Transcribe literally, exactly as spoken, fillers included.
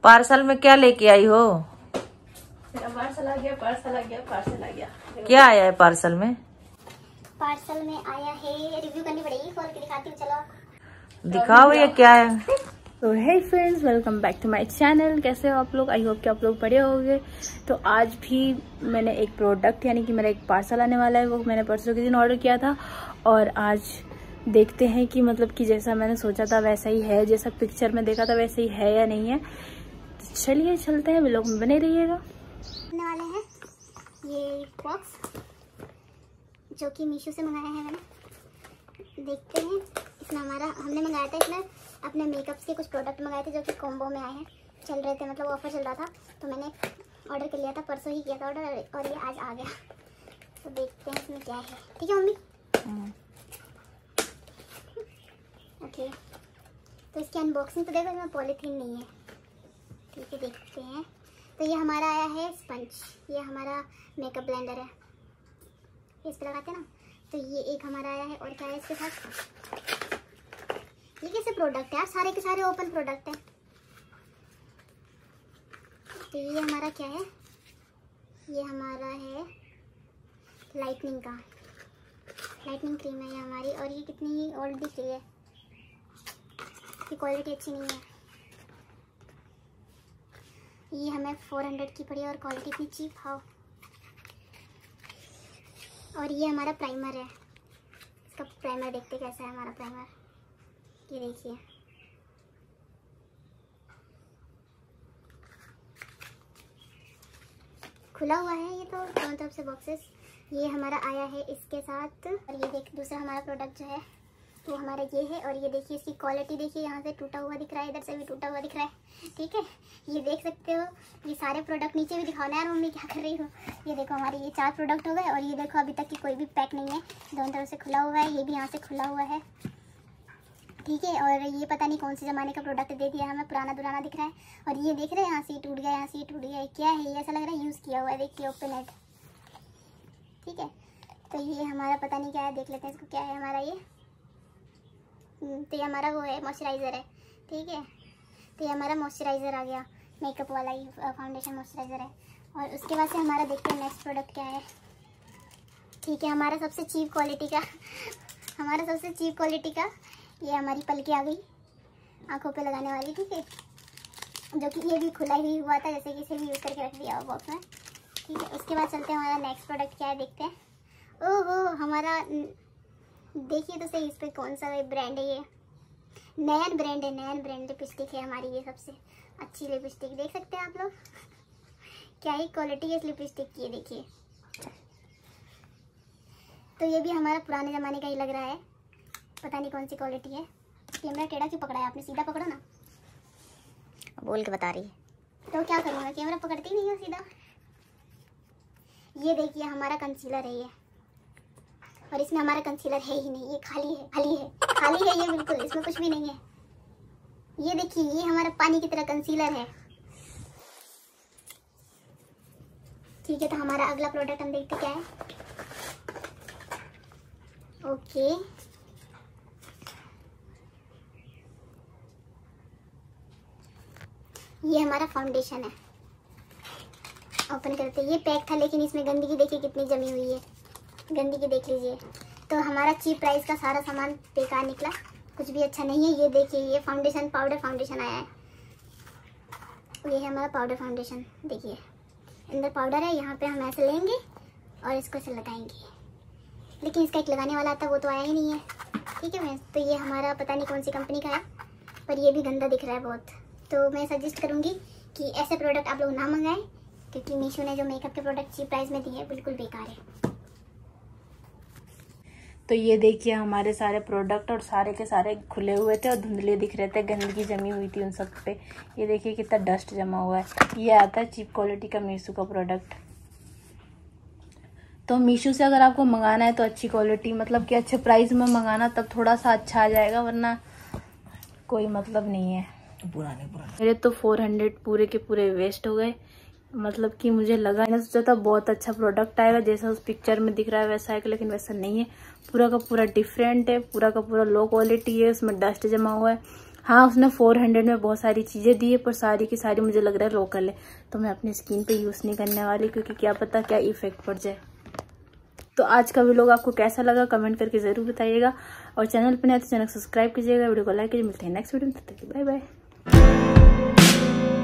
Parcel में क्या लेके आई हो? मेरा पार्सल आ गया, पार्सल आ गया, पार्सल आ गया। क्या आया है पार्सल में? पार्सल में आया है, रिव्यू करनी पड़ेगी, खोल के दिखाती हूँ। चलो दिखाओ ये क्या है। तो hey friends, welcome back to my channel. कैसे हो आप लोग? आई होप कि आप लोग बढ़िया होंगे। तो आज भी मैंने एक प्रोडक्ट यानी कि मेरा एक पार्सल आने वाला है, वो मैंने परसों के दिन ऑर्डर किया था और आज देखते हैं कि मतलब कि जैसा मैंने सोचा था वैसा ही है, जैसा पिक्चर में देखा था वैसे ही है या नहीं है। तो चलिए चलते हैं, व्लॉग में बने रहिएगा। आने वाले हैं ये बॉक्स जो कि मीशो से मंगाया है मैंने। देखते हैं इसमें हमारा हमने मंगाया था, इसमें अपने मेकअप के कुछ प्रोडक्ट मंगाए थे जो कि कॉम्बो में आए हैं, चल रहे थे, मतलब ऑफर चल रहा था। तो मैंने ऑर्डर कर लिया था, परसों ही किया था ऑर्डर और ये आज आ गया। तो देखते हैं इसमें क्या है। ठीक है मम्मी? ओके, तो इसकी अनबॉक्सिंग तो देखो, इसमें पॉलीथीन नहीं है। ठीक है, देखते हैं। तो ये हमारा आया है स्पंज, ये हमारा मेकअप ब्लेंडर है, इस पर लगाते हैं ना। तो ये एक हमारा आया है, और क्या है इसके साथ? ये कैसे प्रोडक्ट है यार, सारे के सारे ओपन प्रोडक्ट हैं। तो ये हमारा क्या है? ये हमारा है लाइटनिंग का, लाइटनिंग क्रीम है ये हमारी, और ये कितनी ही ओल्ड दिख रही है, इसकी क्वालिटी अच्छी नहीं है। ये हमें फोर हंड्रेड की पड़ी और क्वालिटी इतनी चीप, हाउ। और ये हमारा प्राइमर है, इसका प्राइमर देखते कैसा है हमारा प्राइमर। ये देखिए, खुला हुआ है ये तो दोनों तरफ से बॉक्सेस। ये हमारा आया है इसके साथ। और ये देख, दूसरा हमारा प्रोडक्ट जो है वो हमारा ये है। और ये देखिए, इसकी क्वालिटी देखिए, यहाँ से टूटा हुआ दिख रहा है, इधर से भी टूटा हुआ दिख रहा है। ठीक है, ये देख सकते हो। ये सारे प्रोडक्ट नीचे भी दिखाना है यार मम्मी, क्या कर रही हो। ये देखो, हमारे ये चार प्रोडक्ट हो गए और ये देखो अभी तक की कोई भी पैक नहीं है, दोनों तरफ से खुला हुआ है, ये भी यहाँ से खुला हुआ है। ठीक है, और ये पता नहीं कौन से ज़माने का प्रोडक्ट दे दिया हमें, पुराना दुराना दिख रहा है। और ये देख रहे हैं, यहाँ से टूट गया, यहाँ से टूट गया, क्या है ये? ऐसा लग रहा है यूज़ किया हुआ है। देखिए ओपन इट। ठीक है, तो ये हमारा पता नहीं क्या है, देख लेते हैं इसको क्या है हमारा ये। तो ये हमारा वो है, मॉइस्चराइज़र है। ठीक है, तो ये हमारा मॉइस्चराइज़र आ गया, मेकअप वाला ही फाउंडेशन मॉइस्चराइज़र है। और उसके बाद से हमारा देखते हैं नेक्स्ट प्रोडक्ट क्या है। ठीक है, हमारा सबसे चीप क्वालिटी का हमारा सबसे चीप क्वालिटी का ये हमारी पलकी आ गई, आंखों पे लगाने वाली। ठीक है, जो कि ये भी खुला ही हुआ था, जैसे कि इसे भी यूज़ करके रख दिया बॉक्स में। ठीक है, उसके बाद चलते हैं हमारा नेक्स्ट प्रोडक्ट क्या है, देखते हैं। ओहो, हमारा देखिए तो सही, इस पर कौन सा ब्रांड है? ये नयन ब्रांड है, नयन ब्रांड लिपस्टिक है हमारी, ये सबसे अच्छी लिपस्टिक। देख सकते हैं आप लोग क्या ही क्वालिटी है इस लिपस्टिक की, ये देखिए। तो ये भी हमारा पुराने ज़माने का ही लग रहा है, पता नहीं कौन सी क्वालिटी है। कैमरा टेढ़ा क्यों पकड़ा है आपने? सीधा पकड़ो ना। बोल के बता रही है तो क्या करूँगा, कैमरा पकड़ती नहीं हो सीधा। ये देखिए, हमारा कंसीलर है ये, और इसमें हमारा कंसीलर है ही नहीं, ये खाली है, खाली है, खाली है ये बिल्कुल, इसमें कुछ भी नहीं है। ये देखिए, ये हमारा पानी की तरह कंसीलर है। ठीक है, तो हमारा अगला प्रोडक्ट हम देखते क्या है। ओके, ये हमारा फाउंडेशन है, ओपन करते। ये पैक था लेकिन इसमें गंदगी देखिए कितनी जमी हुई है, गंदगी देख लीजिए। तो हमारा चीप प्राइस का सारा सामान बेकार निकला, कुछ भी अच्छा नहीं है। ये देखिए, ये फाउंडेशन, पाउडर फाउंडेशन आया है। ये है हमारा पाउडर फाउंडेशन, देखिए अंदर पाउडर है, यहाँ पे हम ऐसे लेंगे और इसको ऐसे लगाएंगे, लेकिन इसका एक लगाने वाला आता है, वो तो आया ही नहीं है। ठीक है, तो ये हमारा पता नहीं कौन सी कंपनी का है, पर ये भी गंदा दिख रहा है बहुत। तो मैं सजेस्ट करूँगी कि ऐसे प्रोडक्ट आप लोग ना मंगाएं, क्योंकि मीशो ने जो मेकअप के प्रोडक्ट चीप प्राइस में दिए हैं बिल्कुल बेकार है। तो ये देखिए, हमारे सारे प्रोडक्ट और सारे के सारे खुले हुए थे और धुंधले दिख रहे थे, गंदगी जमी हुई थी उन सब पे। ये देखिए कितना डस्ट जमा हुआ है। ये आता है चीप क्वालिटी का मीशो का प्रोडक्ट। तो मीशो से अगर आपको मंगाना है तो अच्छी क्वालिटी, मतलब कि अच्छे प्राइस में मंगाना, तब थोड़ा सा अच्छा आ जाएगा, वरना कोई मतलब नहीं है। पुराने पुराने मेरे तो फोर हंड्रेड पूरे के पूरे वेस्ट हो गए। मतलब कि मुझे लगा, मैंने सोचा था बहुत अच्छा प्रोडक्ट आएगा, जैसा उस पिक्चर में दिख रहा है वैसा है, लेकिन वैसा नहीं है। पूरा का पूरा डिफरेंट है, पूरा का पूरा लो क्वालिटी है, उसमें डस्ट जमा हुआ है। हाँ, उसने फोर हंड्रेड में बहुत सारी चीज़ें दी है, पर सारी की सारी मुझे लग रहा है लोकल है, तो मैं अपनी स्किन पे यूज़ नहीं करने वाली, क्योंकि क्या पता क्या इफेक्ट पड़ जाए। तो आज का व्लॉग आपको कैसा लगा कमेंट करके ज़रूर बताइएगा, और चैनल पर नए तो चैनल सब्सक्राइब कीजिएगा, वीडियो को लाइक कीजिए। मिलते हैं नेक्स्ट वीडियो में, तब तक बाय बाय।